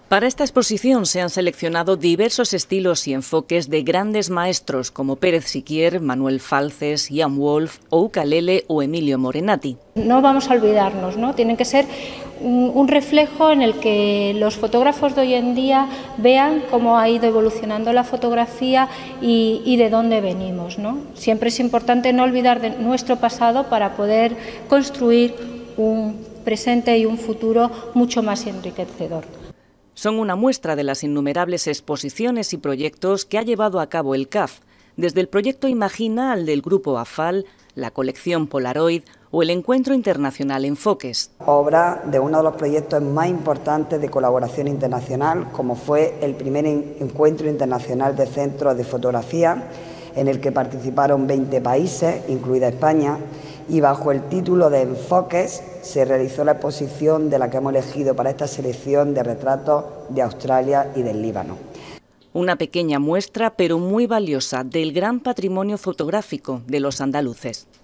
Para esta exposición se han seleccionado diversos estilos y enfoques de grandes maestros como Pérez Siquier, Manuel Falces, Jan Wolf, Ucalele o Emilio Morenati. No vamos a olvidarnos, ¿no? Tienen que ser un reflejo en el que los fotógrafos de hoy en día vean cómo ha ido evolucionando la fotografía y de dónde venimos, ¿no? Siempre es importante no olvidar de nuestro pasado para poder construir un presente y un futuro mucho más enriquecedor. Son una muestra de las innumerables exposiciones y proyectos que ha llevado a cabo el CAF, desde el proyecto Imagina al del Grupo AFAL, la colección Polaroid o el Encuentro Internacional Enfoques. Obra de uno de los proyectos más importantes de colaboración internacional, como fue el primer Encuentro Internacional de Centros de Fotografía, en el que participaron 20 países, incluida España, y bajo el título de Enfoques se realizó la exposición de la que hemos elegido para esta selección de retratos de Australia y del Líbano. Una pequeña muestra, pero muy valiosa, del gran patrimonio fotográfico de los andaluces.